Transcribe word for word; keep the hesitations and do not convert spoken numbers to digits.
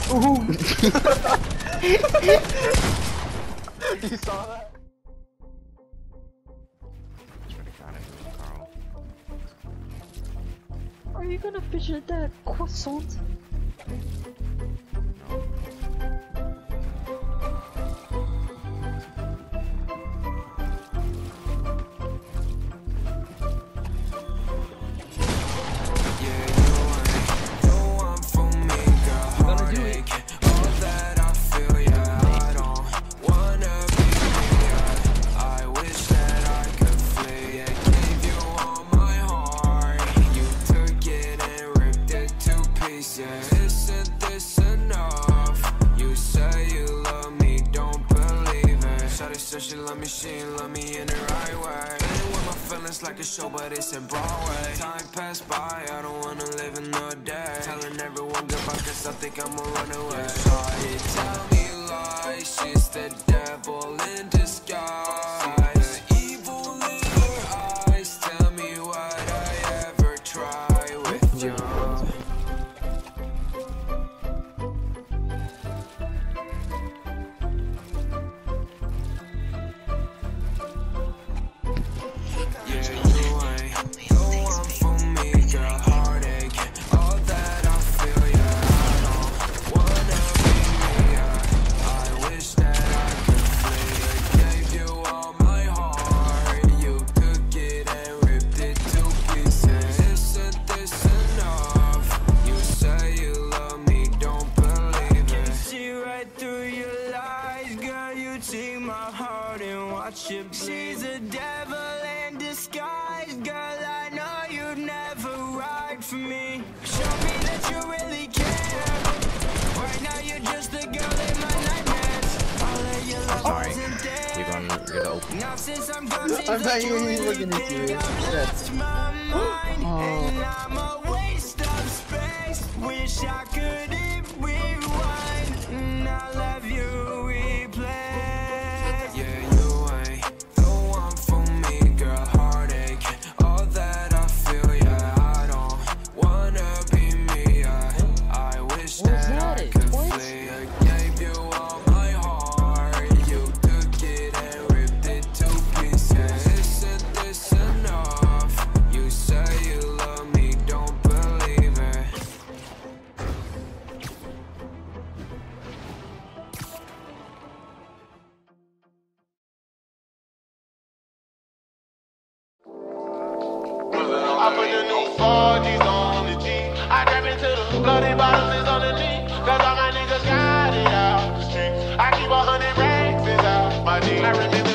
Ooh. You saw that? Are you gonna fidget that croissant? She love me, she ain't love me in the right way. Playing with my feelings like a show, but it's in Broadway. Time passed by, I don't wanna live another day. Telling everyone goodbye, cause I think I'ma run away. Shawty tell me lies, she's the devil in disguise. The evil in her eyes, tell me what I ever try with you. She's a devil in disguise, girl. I know you'd never ride for me. Show me that you really care. Right now you're just the girl in my nightmares. All of your love wasn't there. You're gonna, you're gonna open. Now since I'm gone, seems I'm not like you even really looking at you. think I've lost my mind. Oh. And I'm a waste of space. Wish I could rewind. And I love you replay. Yeah, you ain't the one for me, girl. Heartache, all that I feel, yeah. I don't wanna be me, yeah. I wish that I could flee. I gave you all my heart. You took it and ripped it to pieces. Isn't this enough? You say you love me, don't believe it. I put the new four G's on the G. I trap into the bloody bottles is on the knee. Cause all my niggas got it out the street. I keep a hundred racks inside my jeans. I remember